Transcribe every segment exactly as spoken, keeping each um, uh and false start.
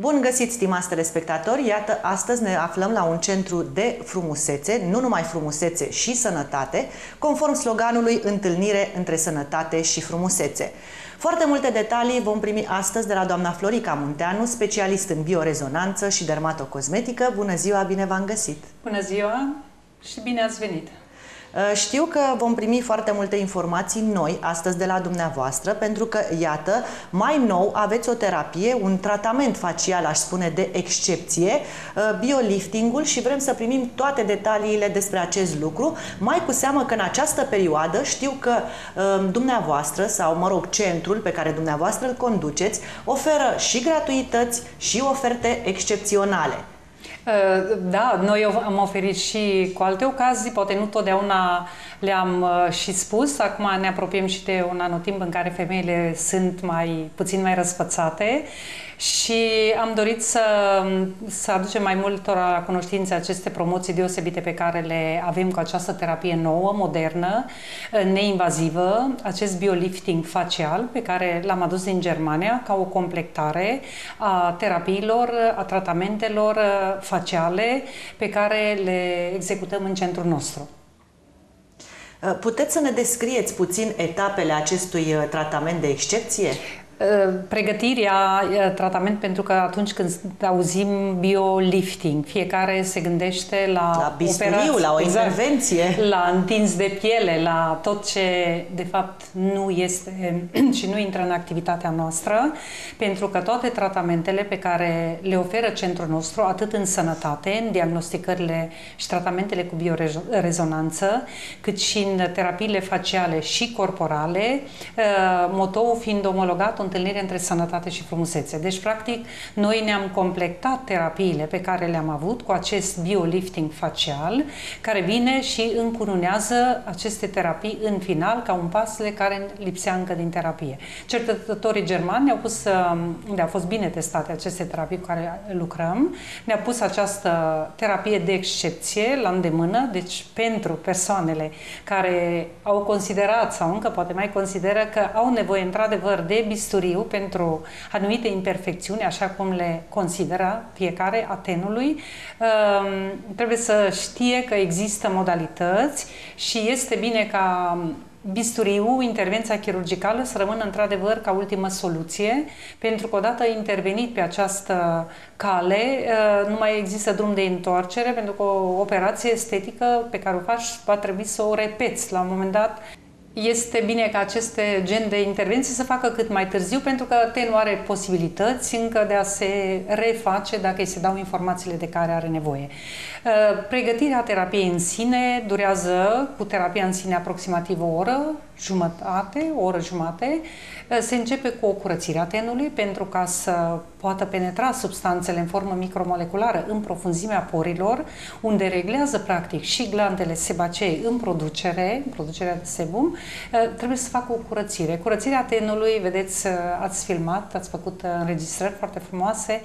Bun găsit, stimați telespectatori! Iată, astăzi ne aflăm la un centru de frumusețe, nu numai frumusețe și sănătate, conform sloganului Întâlnire între sănătate și frumusețe. Foarte multe detalii vom primi astăzi de la doamna Florica Munteanu, specialist în biorezonanță și dermatocosmetică. Bună ziua, bine v-am găsit! Bună ziua și bine ați venit! Știu că vom primi foarte multe informații noi astăzi de la dumneavoastră, pentru că, iată, mai nou aveți o terapie, un tratament facial, aș spune, de excepție, bioliftingul, și vrem să primim toate detaliile despre acest lucru, mai cu seamă că în această perioadă știu că dumneavoastră, sau mă rog, centrul pe care dumneavoastră îl conduceți, oferă și gratuități și oferte excepționale. Da, noi am oferit și cu alte ocazii, poate nu totdeauna le-am și spus. Acum ne apropiem și de un anotimp în care femeile sunt mai puțin mai răsfățate și am dorit să, să aducem mai multora la cunoștință aceste promoții deosebite pe care le avem cu această terapie nouă, modernă, neinvazivă, acest biolifting facial pe care l-am adus din Germania ca o completare a terapiilor, a tratamentelor faciale pe care le executăm în centrul nostru. Puteți să ne descrieți puțin etapele acestui tratament de excepție? Pregătirea, tratament, pentru că atunci când auzim biolifting, fiecare se gândește la, la bisturiu, la o intervenție, exact, la întins de piele, la tot ce de fapt nu este și nu intră în activitatea noastră, pentru că toate tratamentele pe care le oferă centrul nostru, atât în sănătate, în diagnosticările și tratamentele cu biorezonanță, cât și în terapiile faciale și corporale, motoul fiind omologat o întâlnire între sănătate și frumusețe. Deci, practic, noi ne-am completat terapiile pe care le-am avut cu acest biolifting facial, care vine și încununează aceste terapii în final, ca un pasle care lipsea încă din terapie. Cercetătorii germani ne-au pus, unde au fost bine testate aceste terapii cu care lucrăm, ne-au pus această terapie de excepție la îndemână, deci pentru persoanele care au considerat sau încă poate mai consideră că au nevoie într-adevăr de bisturiu pentru anumite imperfecțiuni, așa cum le consideră fiecare a tenului. Trebuie să știe că există modalități și este bine ca bisturiu, intervenția chirurgicală, să rămână într-adevăr ca ultimă soluție, pentru că odată intervenit pe această cale, nu mai există drum de întoarcere, pentru că o operație estetică pe care o faci va trebui să o repeți la un moment dat. Este bine ca aceste gen de intervenții să facă cât mai târziu, pentru că tenul are posibilități încă de a se reface dacă îi se dau informațiile de care are nevoie. Pregătirea terapiei în sine durează, cu terapia în sine, aproximativ o oră, jumătate, o oră jumate. Se începe cu o curățire a tenului pentru ca să poată penetra substanțele în formă micromoleculară în profunzimea porilor, unde reglează practic și glandele sebacee în producere, în producerea de sebum. Trebuie să facă o curățire. Curățirea tenului, vedeți, ați filmat, ați făcut înregistrări foarte frumoase.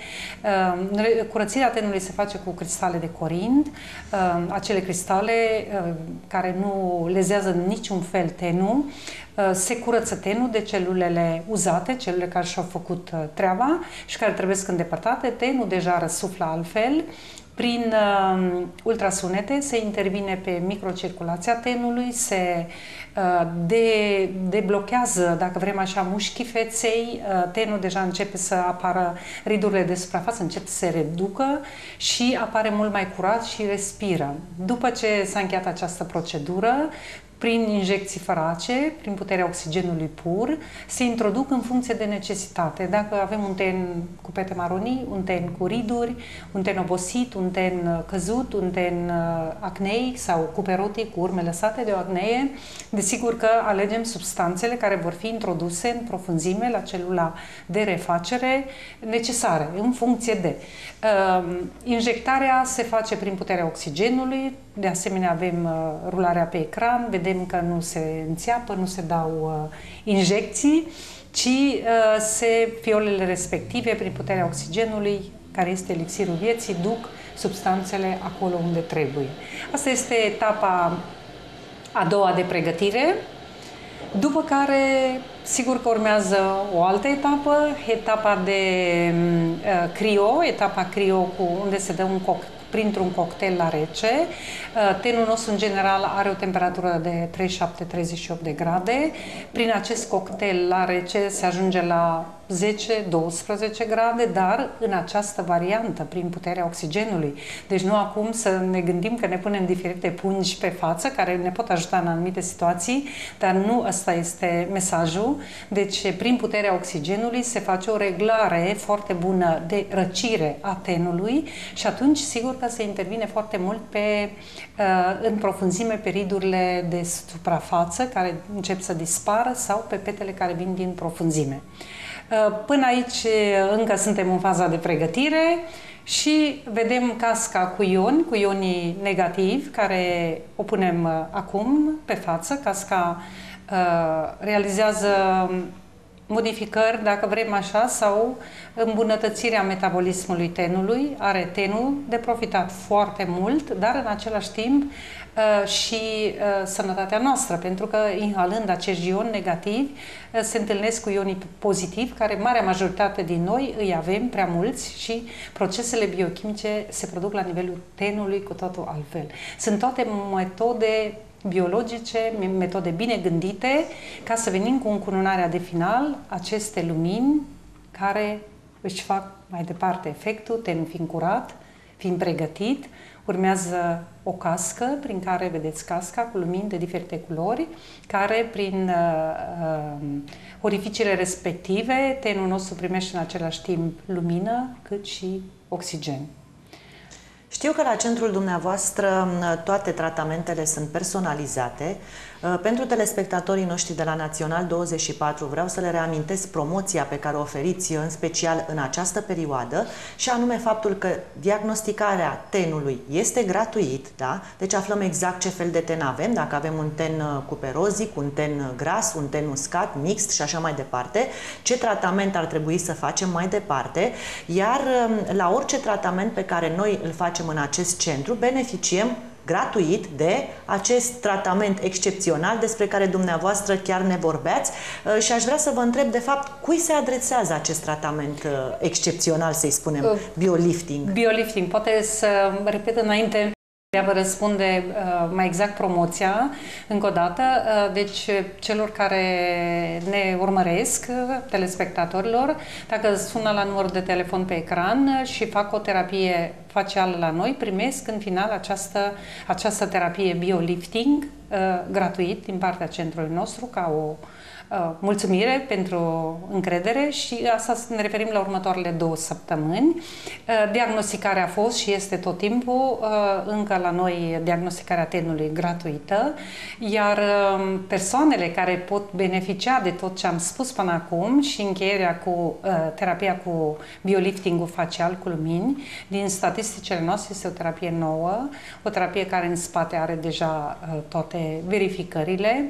Curățirea tenului se face cu cristale de corind, acele cristale care nu lezează în niciun fel tenul. Se curăță tenul de celulele uzate, celule care și-au făcut treaba și care trebuie să îndepărtate. Tenul deja răsuflă altfel. Prin uh, ultrasunete se intervine pe microcirculația tenului, se uh, de, deblochează, dacă vrem așa, mușchii feței, uh, tenul deja începe să apară, ridurile de suprafață încep să se reducă și apare mult mai curat și respiră. După ce s-a încheiat această procedură, prin injecții fărace, prin puterea oxigenului pur, se introduc în funcție de necesitate. Dacă avem un ten cu pete maronii, un ten cu riduri, un ten obosit, un ten căzut, un ten acneic sau cuperotic cu urme lăsate de o acnee, desigur că alegem substanțele care vor fi introduse în profunzime la celula de refacere necesare, în funcție de. Uh, injectarea se face prin puterea oxigenului, de asemenea avem uh, rularea pe ecran, vedem că nu se înțeapă, nu se dau uh, injecții, ci uh, se, fiolele respective, prin puterea oxigenului, care este elixirul vieții, duc substanțele acolo unde trebuie. Asta este etapa a doua de pregătire. După care, sigur că urmează o altă etapă, etapa de uh, crio, etapa crio cu unde se dă un cocktail, printr-un cocktail la rece. Tenul nostru, în general, are o temperatură de treizeci și șapte treizeci și opt de grade. Prin acest cocktail la rece se ajunge la zece douăsprezece grade, dar în această variantă, prin puterea oxigenului. Deci nu acum să ne gândim că ne punem diferite pungi pe față, care ne pot ajuta în anumite situații, dar nu ăsta este mesajul. Deci, prin puterea oxigenului se face o reglare foarte bună de răcire a tenului și atunci, sigur că se intervine foarte mult pe, în profunzime pe ridurile de suprafață care încep să dispară sau pe petele care vin din profunzime. Până aici încă suntem în faza de pregătire și vedem casca cu ioni, cu ionii negativi, care o punem acum pe față. Casca realizează modificări, dacă vrem așa, sau îmbunătățirea metabolismului tenului. Are tenul de profitat foarte mult, dar în același timp uh, și uh, sănătatea noastră, pentru că inhalând acești ioni negativi uh, se întâlnesc cu ionii pozitivi, care marea majoritate din noi îi avem prea mulți și procesele biochimice se produc la nivelul tenului cu totul altfel. Sunt toate metode biologice, metode bine gândite, ca să venim cu încununarea de final aceste lumini care își fac mai departe efectul, tenul fiind curat, fiind pregătit. Urmează o cască prin care vedeți casca cu lumini de diferite culori, care prin uh, orificiile respective tenul nostru primește în același timp lumină cât și oxigen. Știu că la centrul dumneavoastră toate tratamentele sunt personalizate. Pentru telespectatorii noștri de la Național douăzeci și patru vreau să le reamintesc promoția pe care o oferiți în special în această perioadă și anume faptul că diagnosticarea tenului este gratuit, da? Deci aflăm exact ce fel de ten avem, dacă avem un ten cuperozic, un ten gras, un ten uscat, mixt și așa mai departe, ce tratament ar trebui să facem mai departe, iar la orice tratament pe care noi îl facem în acest centru beneficiem gratuit de acest tratament excepțional despre care dumneavoastră chiar ne vorbeați și aș vrea să vă întreb, de fapt, cui se adresează acest tratament excepțional, să-i spunem, biolifting? Biolifting, poate să repet înainte de a vă răspunde uh, mai exact promoția, încă o dată. Uh, deci, celor care ne urmăresc, telespectatorilor, dacă sună la numărul de telefon pe ecran și fac o terapie facială la noi, primesc în final această, această terapie biolifting uh, gratuit din partea centrului nostru, ca o Uh, mulțumire pentru încredere și asta ne referim la următoarele două săptămâni. Uh, diagnosticarea a fost și este tot timpul uh, încă la noi diagnosticarea tenului gratuită, iar uh, persoanele care pot beneficia de tot ce am spus până acum și încheierea cu uh, terapia cu bioliftingul facial cu lumini, din statisticile noastre este o terapie nouă, o terapie care în spate are deja uh, toate verificările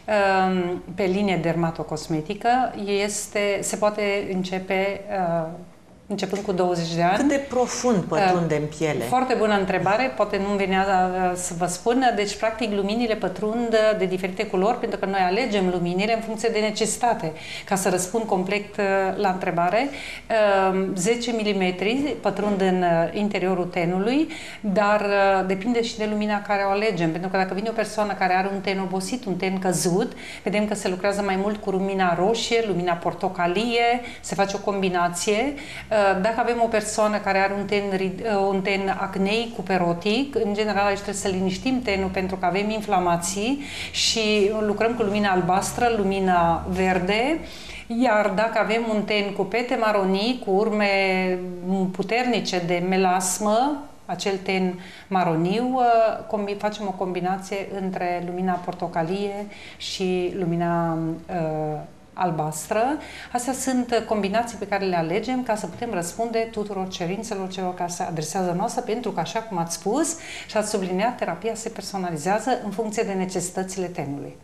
uh, pe linie de dermatocosmetică, este, se poate începe uh, începând cu douăzeci de ani. Cât de profund pătrunde uh, în piele? Foarte bună întrebare, poate nu-mi venea uh, să vă spun. Deci, practic, luminile pătrund de diferite culori, pentru că noi alegem luminile în funcție de necesitate. Ca să răspund complet uh, la întrebare, uh, zece milimetri pătrund în uh, interiorul tenului, dar uh, depinde și de lumina care o alegem. Pentru că dacă vine o persoană care are un ten obosit, un ten căzut, vedem că se lucrează mai mult cu lumina roșie, lumina portocalie, se face o combinație. Dacă avem o persoană care are un ten, un ten acneic, cuperotic, în general aici trebuie să liniștim tenul pentru că avem inflamații și lucrăm cu lumina albastră, lumina verde. Iar dacă avem un ten cu pete maronii, cu urme puternice de melasmă, acel ten maroniu, facem o combinație între lumina portocalie și lumina uh, albastră. Astea sunt combinații pe care le alegem ca să putem răspunde tuturor cerințelor celor care se adresează noastră, pentru că, așa cum ați spus și ați subliniat, terapia se personalizează în funcție de necesitățile tenului.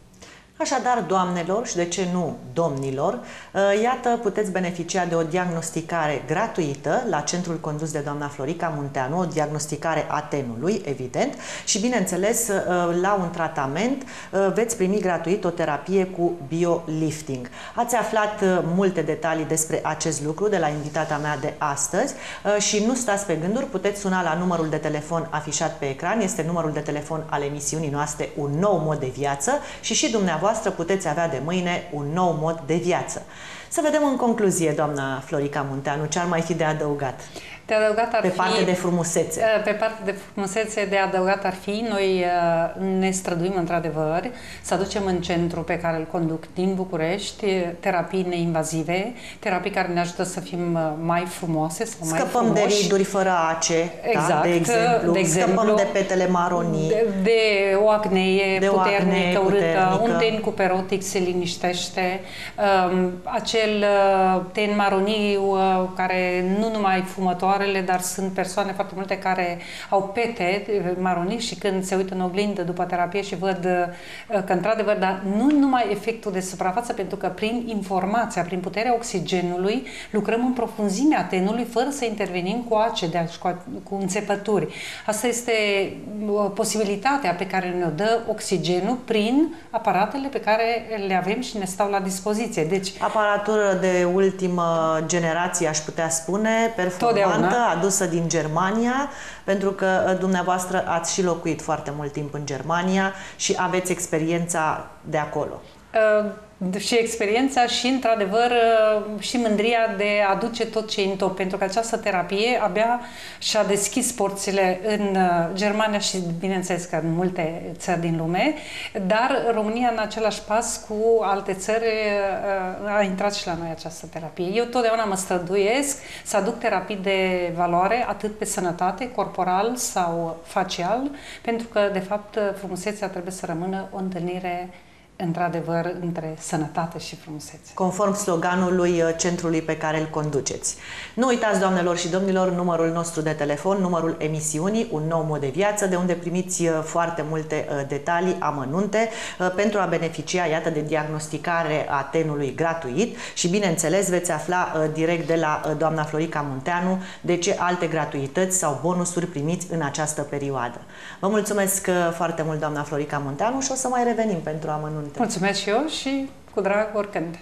Așadar, doamnelor și de ce nu domnilor, iată, puteți beneficia de o diagnosticare gratuită la centrul condus de doamna Florica Munteanu, o diagnosticare a tenului, evident, și bineînțeles, la un tratament veți primi gratuit o terapie cu biolifting. Ați aflat multe detalii despre acest lucru de la invitata mea de astăzi și nu stați pe gânduri, puteți suna la numărul de telefon afișat pe ecran, este numărul de telefon al emisiunii noastre Un nou mod de viață și și dumneavoastră puteți avea de mâine un nou mod de viață. Să vedem în concluzie, doamna Florica Munteanu, ce ar mai fi de adăugat? De adăugat ar pe fi, partea de frumusețe. Pe partea de frumusețe, de adăugat ar fi, noi ne străduim într-adevăr să aducem în centru pe care îl conduc din București terapii neinvazive, terapii care ne ajută să fim mai frumoase sau mai Scăpăm frumoși. de riduri fără ace, exact, da? de, exemplu. de exemplu. Scăpăm de petele maronii. De, de o acnee de puternică, o acnee urâtă, puternică. un ten cuperotic se liniștește, um, acel uh, ten maroniu uh, care nu numai fumătoare, dar sunt persoane foarte multe care au pete maronii și când se uită în oglindă după terapie și văd că într-adevăr, dar nu numai efectul de suprafață, pentru că prin informația, prin puterea oxigenului, lucrăm în profunzimea tenului fără să intervenim cu acide, cu, cu înțepături. Asta este posibilitatea pe care ne-o dă oxigenul prin aparatele pe care le avem și ne stau la dispoziție. Deci, aparatură de ultimă generație, aș putea spune, performantă, adusă din Germania, pentru că dumneavoastră ați și locuit foarte mult timp în Germania și aveți experiența de acolo. Uh, și experiența și, într-adevăr, și mândria de a aduce tot ce e în top, pentru că această terapie abia și-a deschis porțile în Germania și, bineînțeles, că în multe țări din lume, dar România, în același pas cu alte țări, a intrat și la noi această terapie. Eu totdeauna mă străduiesc să aduc terapii de valoare, atât pe sănătate, corporal sau facial, pentru că, de fapt, frumusețea trebuie să rămână o întâlnire într-adevăr, între sănătate și frumusețe. Conform sloganului centrului pe care îl conduceți. Nu uitați, doamnelor și domnilor, numărul nostru de telefon, numărul emisiunii Un nou mod de viață, de unde primiți foarte multe detalii, amănunte, pentru a beneficia, iată, de diagnosticare a tenului gratuit și, bineînțeles, veți afla direct de la doamna Florica Munteanu de ce alte gratuități sau bonusuri primiți în această perioadă. Vă mulțumesc foarte mult, doamna Florica Munteanu, și o să mai revenim pentru amănunte. Mulțumesc și eu și cu drag oricând.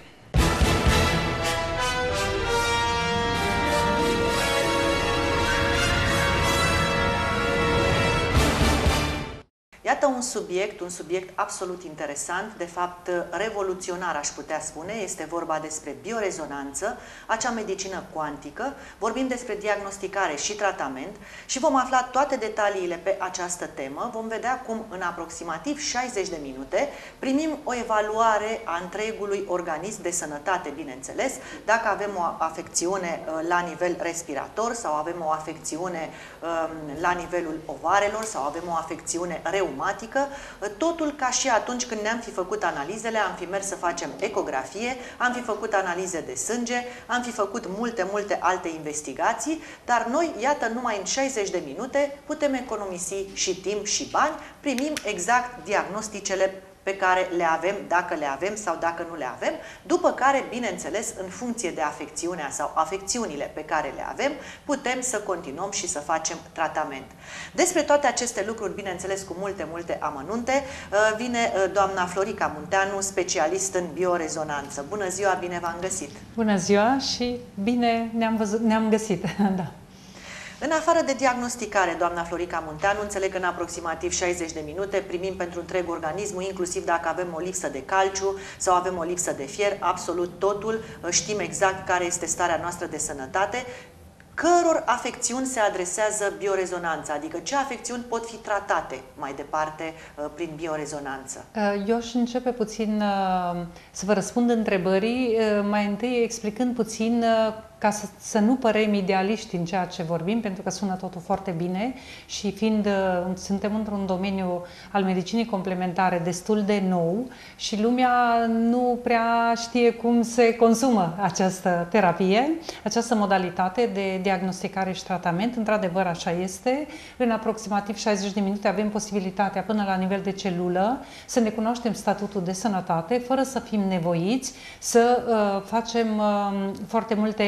Iată un subiect, un subiect absolut interesant, de fapt revoluționar, aș putea spune. Este vorba despre biorezonanță, acea medicină cuantică. Vorbim despre diagnosticare și tratament și vom afla toate detaliile pe această temă. Vom vedea cum în aproximativ șaizeci de minute primim o evaluare a întregului organism de sănătate, bineînțeles, dacă avem o afecțiune la nivel respirator sau avem o afecțiune la nivelul ovarelor sau avem o afecțiune reumatică, totul ca și atunci când ne-am fi făcut analizele, am fi mers să facem ecografie, am fi făcut analize de sânge, am fi făcut multe, multe alte investigații, dar noi, iată, numai în șaizeci de minute putem economisi și timp și bani, primim exact diagnosticele pe care le avem, dacă le avem sau dacă nu le avem, după care, bineînțeles, în funcție de afecțiunea sau afecțiunile pe care le avem, putem să continuăm și să facem tratament. Despre toate aceste lucruri, bineînțeles, cu multe, multe amănunte, vine doamna Florica Munteanu, specialist în biorezonanță. Bună ziua, bine v-am găsit! Bună ziua și bine ne-am văzut, ne-am găsit, da. În afară de diagnosticare, doamna Florica Munteanu, înțeleg că în aproximativ șaizeci de minute primim pentru întreg organismul, inclusiv dacă avem o lipsă de calciu sau avem o lipsă de fier, absolut totul, știm exact care este starea noastră de sănătate, căror afecțiuni se adresează biorezonanța, adică ce afecțiuni pot fi tratate mai departe prin biorezonanță. Eu aș începe puțin să vă răspund întrebării, mai întâi explicând puțin ca să, să nu părem idealiști în ceea ce vorbim, pentru că sună totul foarte bine și fiind, suntem într-un domeniu al medicinii complementare destul de nou și lumea nu prea știe cum se consumă această terapie, această modalitate de diagnosticare și tratament. Într-adevăr, așa este. În aproximativ șaizeci de minute avem posibilitatea până la nivel de celulă să ne cunoaștem statutul de sănătate, fără să fim nevoiți să uh, facem uh, foarte multe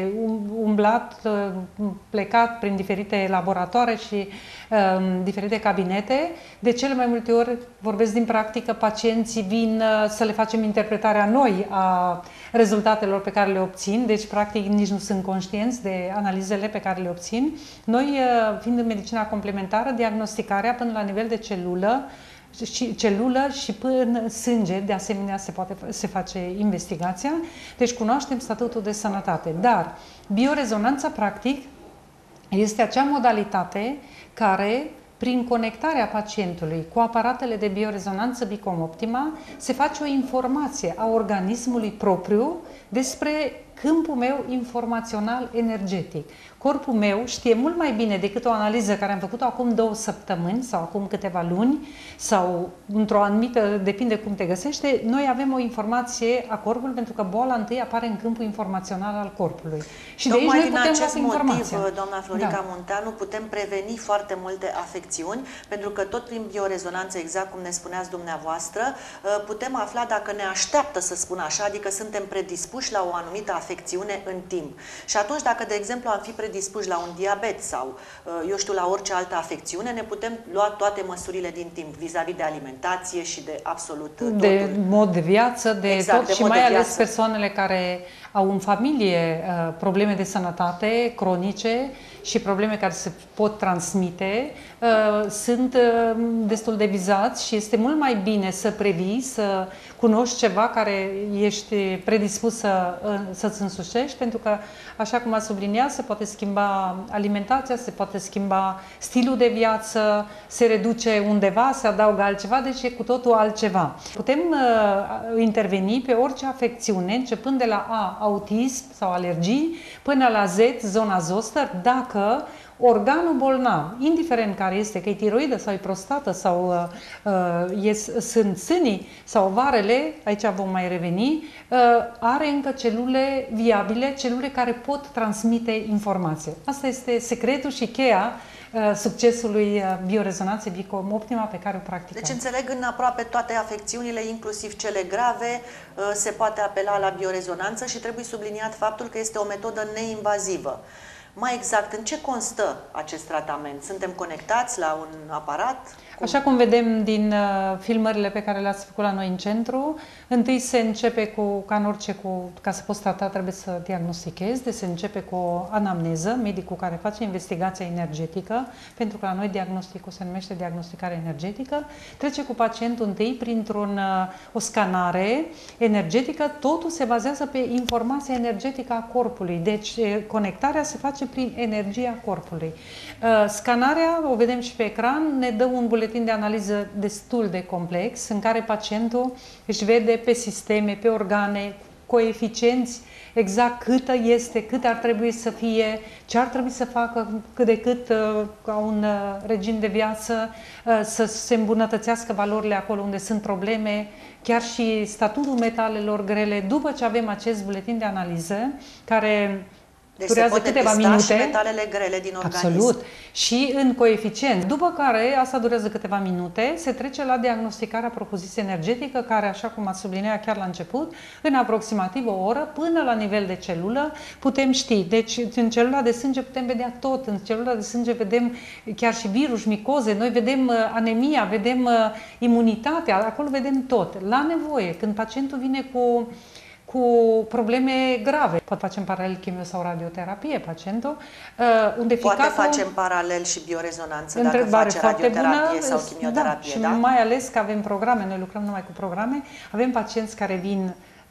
umblat, uh, plecat prin diferite laboratoare și uh, diferite cabinete. De cele mai multe ori, vorbesc din practică, pacienții vin uh, să le facem interpretarea noi a rezultatelor pe care le obțin, deci practic nici nu sunt conștienți de analizele pe care le obțin. Noi, uh, fiind în medicina complementară, diagnosticarea până la nivel de celulă, și celulă și până sânge, de asemenea se, poate, se face investigația, deci cunoaștem statutul de sănătate. Dar biorezonanța, practic, este acea modalitate care, prin conectarea pacientului cu aparatele de biorezonanță Bicom Optima, se face o informație a organismului propriu despre câmpul meu informațional energetic. Corpul meu știe mult mai bine decât o analiză care am făcut-o acum două săptămâni sau acum câteva luni sau într-o anumită, depinde cum te găsește, noi avem o informație a corpului pentru că boala întâi apare în câmpul informațional al corpului. Și de aici noi putem acest informația. motiv, doamna Florica da. Munteanu, putem preveni foarte multe afecțiuni, pentru că tot prin biorezonanță, exact cum ne spuneați dumneavoastră, putem afla dacă ne așteaptă, să spun așa, adică suntem predispuși la o anumită afecțiune în timp. Și atunci, dacă, de exemplu, am fi predispuși la un diabet sau, eu știu, la orice altă afecțiune, ne putem lua toate măsurile din timp, vis-a-vis de alimentație și de absolut totul. De mod de viață, de exact, tot de și mod mai de ales viață. persoanele care au în familie uh, probleme de sănătate cronice și probleme care se pot transmite, uh, sunt uh, destul de vizați și este mult mai bine să previi, să cunoști ceva care ești predispus să, uh, să-ți însușești, pentru că, așa cum a subliniat, se poate schimba alimentația, se poate schimba stilul de viață, se reduce undeva, se adaugă altceva, deci e cu totul altceva. Putem uh, interveni pe orice afecțiune, începând de la A, autism sau alergii, până la Z, zona zoster, dacă organul bolnav, indiferent care este, că e tiroidă sau e prostată sau uh, e, sunt sânii sau ovarele, aici vom mai reveni, uh, are încă celule viabile, celule care pot transmite informație. Asta este secretul și cheia uh, succesului biorezonanței Bicom Optima pe care o practicăm. Deci înțeleg, în aproape toate afecțiunile, inclusiv cele grave, uh, se poate apela la biorezonanță și trebuie subliniat faptul că este o metodă neinvazivă. Mai exact, în ce constă acest tratament? Suntem conectați la un aparat? Cum? Așa cum vedem din uh, filmările pe care le-ați făcut la noi în centru, întâi se începe cu, ca în orice, cu, ca să poți trata trebuie să diagnostichezi, deci se începe cu o anamneză, medicul care face investigația energetică, pentru că la noi diagnosticul se numește diagnosticare energetică, trece cu pacientul întâi printr-un uh, o scanare energetică, totul se bazează pe informația energetică a corpului, deci conectarea se face prin energia corpului. Uh, scanarea, o vedem și pe ecran, ne dă un buletin de analiză destul de complex, în care pacientul își vede pe sisteme, pe organe, coeficienți, exact câtă este, cât ar trebui să fie, ce ar trebui să facă cât de cât uh, ca un uh, regim de viață, uh, să se îmbunătățească valorile acolo unde sunt probleme, chiar și statutul metalelor grele. După ce avem acest buletin de analiză, care deci durează se pot câteva minute. și metalele grele din organism. Absolut. Și în coeficient. După care, asta durează câteva minute, se trece la diagnosticarea propriu-zisă energetică, care, așa cum ați subliniat chiar la început, în aproximativ o oră, până la nivel de celulă, putem ști. Deci, în celula de sânge putem vedea tot. În celula de sânge vedem chiar și virus, micoze, noi vedem anemia, vedem imunitatea, acolo vedem tot. La nevoie, când pacientul vine cu cu probleme grave. Pot face în paralel chimio sau radioterapie pacientul, unde poate ficatul, face în paralel și biorezonanță dacă face radioterapie bună, sau chimioterapie, da? da? Și mai ales că avem programe, noi lucrăm numai cu programe, avem pacienți care vin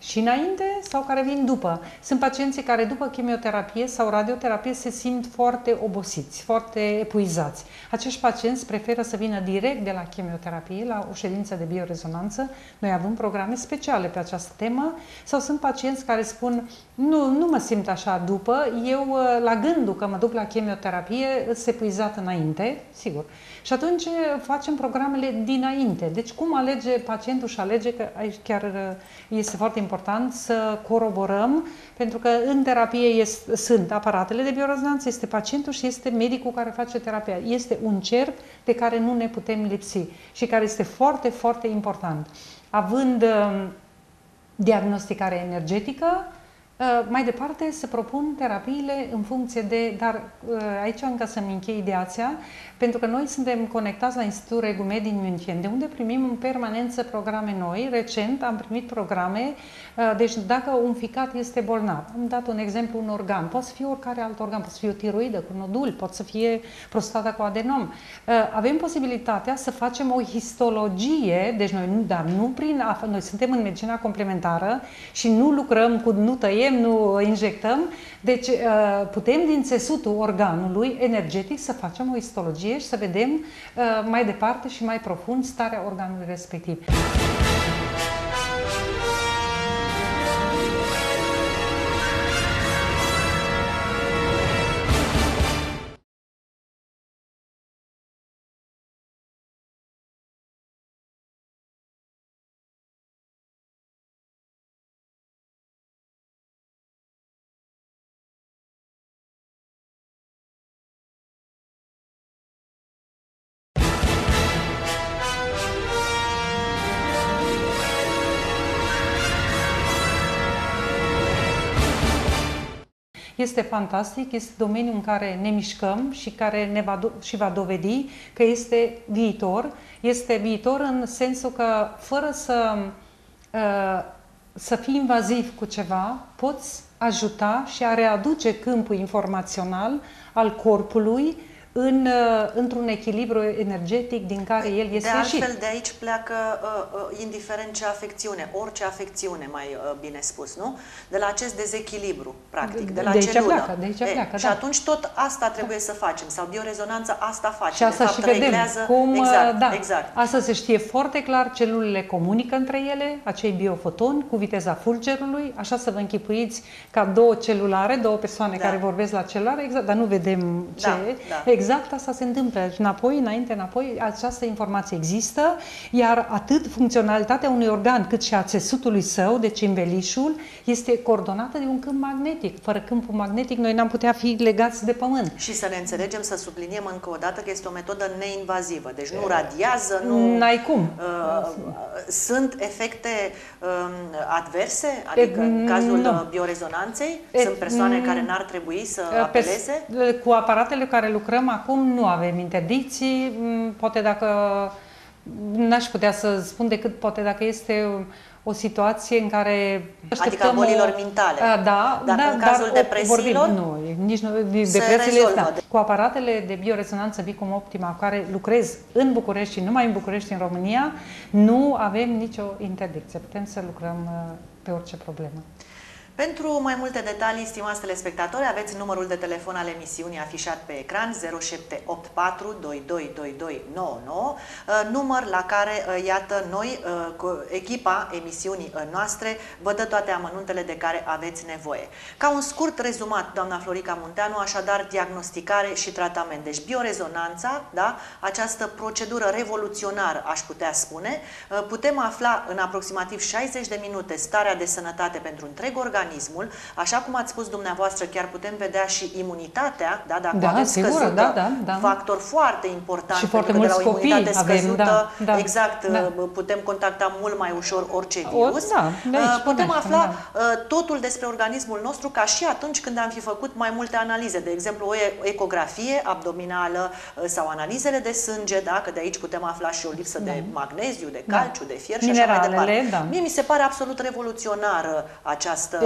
și înainte sau care vin după. Sunt pacienții care după chimioterapie sau radioterapie se simt foarte obosiți, foarte epuizați. Acești pacienți preferă să vină direct de la chimioterapie la o ședință de biorezonanță. Noi avem programe speciale pe această temă. Sau sunt pacienți care spun, nu, nu mă simt așa după, eu la gândul că mă duc la chimioterapie sunt epuizat înainte, sigur. Și atunci facem programele dinainte. Deci cum alege pacientul și alege, că aici chiar este foarte important să coroborăm, pentru că în terapie este, sunt aparatele de biorezonanță, este pacientul și este medicul care face terapia. Este un cerc de care nu ne putem lipsi și care este foarte, foarte important. Având uh, diagnosticare energetică, mai departe se propun terapiile în funcție de, dar aici încă să-mi închei ideația, pentru că noi suntem conectați la Institutul Regumed din München, de unde primim în permanență programe noi. Recent am primit programe, deci dacă un ficat este bolnav, am dat un exemplu, un organ, poate să fie oricare alt organ, poate să fie o tiroidă cu nodul, poate să fie prostata cu adenom. Avem posibilitatea să facem o histologie, deci noi nu, dar nu prin, noi suntem în medicina complementară și nu lucrăm cu, nu tăiem, nu injectăm, deci putem din țesutul organului energetic să facem o histologie și să vedem mai departe și mai profund starea organului respectiv. Este fantastic, este domeniul în care ne mișcăm și care ne va, și va dovedi că este viitor. Este viitor în sensul că fără să, să fii invaziv cu ceva, poți ajuta și a readuce câmpul informațional al corpului în, într-un echilibru energetic din care el este de ieșit. De altfel, de aici pleacă, uh, indiferent ce afecțiune, orice afecțiune, mai uh, bine spus, nu? De la acest dezechilibru, practic, de, de la de celulă. Pleacă, de aici e, pleacă, și da. atunci tot asta trebuie da. să facem, sau biorezonanța asta face. Și asta de fapt, și vedem reglează... cum, exact, da, exact. Asta se știe foarte clar, celulele comunică între ele, acei biofotoni, cu viteza fulgerului, așa să vă închipuiți ca două celulare, două persoane da. care vorbesc la celulare, exact, dar nu vedem ce da, e. Da. Exact asta se întâmplă. Înapoi, înainte, înapoi, această informație există, iar atât funcționalitatea unui organ, cât și a țesutului său, deci învelișul, este coordonată de un câmp magnetic. Fără câmpul magnetic, noi n-am putea fi legați de pământ. Și să ne înțelegem, să subliniem încă o dată că este o metodă neinvazivă, deci nu radiază, nu... N-ai cum. Uh, sunt efecte uh, adverse, adică e, în cazul nu. biorezonanței? E, sunt persoane e, care n-ar trebui să apeleze? Cu aparatele care lucrăm acum nu avem interdicții, poate dacă, n-aș putea să spun decât poate dacă este o situație în care... Adică a bolilor o, mentale. A, da, dar da, în cazul dar depresiilor? Nu, nici nu, depresiile da. Cu aparatele de biorezonanță Vicom Optima, cu care lucrez în București și numai în București, în România, nu avem nicio interdicție. Putem să lucrăm pe orice problemă. Pentru mai multe detalii, stimați telespectatori, aveți numărul de telefon al emisiunii afișat pe ecran zero șapte opt patru doi doi doi doi nouă nouă, număr la care, iată, noi, echipa emisiunii noastre, vă dă toate amănuntele de care aveți nevoie. Ca un scurt rezumat, doamna Florica Munteanu, așadar, diagnosticare și tratament. Deci biorezonanța, da, această procedură revoluționară, aș putea spune, putem afla în aproximativ șaizeci de minute starea de sănătate pentru întreg organismul. Așa cum ați spus dumneavoastră, chiar putem vedea și imunitatea, da, dacă da, aveți sigur, scăzută, da, da, da. factor foarte important, și pentru foarte că de la o imunitate avem, scăzută, da, da, exact, da. putem contacta mult mai ușor orice virus. O, da, de aici, putem până, afla da. totul despre organismul nostru ca și atunci când am fi făcut mai multe analize, de exemplu o ecografie abdominală sau analizele de sânge, da, că de aici putem afla și o lipsă da. de magneziu, de calciu, da. de fier și așa mai departe. Da. Mie mi se pare absolut revoluționară această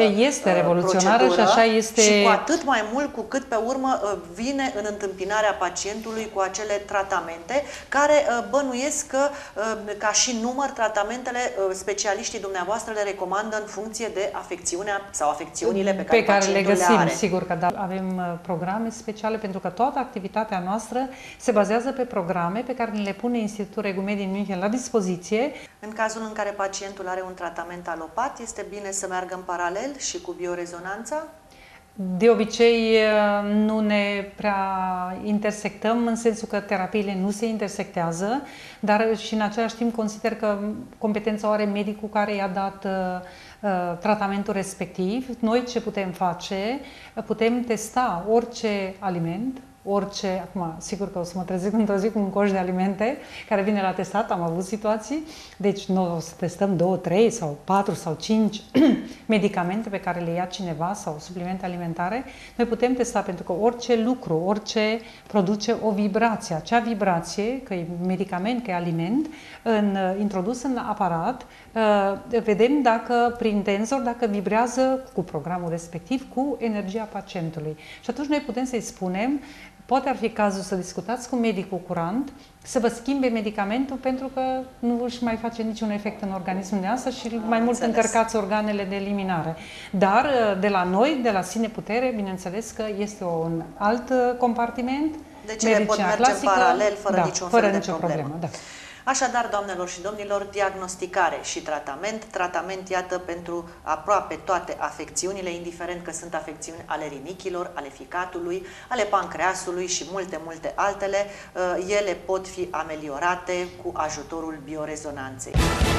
este revoluționară și așa este... Și cu atât mai mult cu cât pe urmă vine în întâmpinarea pacientului cu acele tratamente care bănuiesc că, ca și număr, tratamentele specialiștii dumneavoastră le recomandă în funcție de afecțiunea sau afecțiunile pe care, pe care le găsim, le are. Sigur că da. Avem programe speciale pentru că toată activitatea noastră se bazează pe programe pe care le pune Institutul Regumedi din München la dispoziție. În cazul în care pacientul are un tratament alopat, este bine să meargă în paralel și cu biorezonanța? De obicei nu ne prea intersectăm, în sensul că terapiile nu se intersectează, dar și în același timp consider că competența o are medicul care i-a dat uh, tratamentul respectiv. Noi ce putem face? Putem testa orice aliment, orice, acum, sigur că o să mă trezesc într-o zi cu un coș de alimente care vine la testat, am avut situații, deci noi o să testăm două, trei sau patru sau cinci medicamente pe care le ia cineva sau suplimente alimentare. Noi putem testa pentru că orice lucru, orice produce o vibrație. Acea vibrație, că e medicament, că e aliment, în, introdus în aparat, vedem dacă, prin tenzor, dacă vibrează cu programul respectiv, cu energia pacientului. Și atunci noi putem să-i spunem, poate ar fi cazul să discutați cu medicul curant, să vă schimbe medicamentul pentru că nu își mai face niciun efect în organismul dumneavoastră și mai mult Înțeles. încărcați organele de eliminare. Dar de la noi, de la sine putere, bineînțeles că este un alt compartiment. Deci le pot merge clasică, în paralel fără da, niciun fără fel de nicio problemă. problemă da. Așadar, doamnelor și domnilor, diagnosticare și tratament. Tratament, iată, pentru aproape toate afecțiunile, indiferent că sunt afecțiuni ale rinichilor, ale ficatului, ale pancreasului și multe, multe altele, ele pot fi ameliorate cu ajutorul biorezonanței.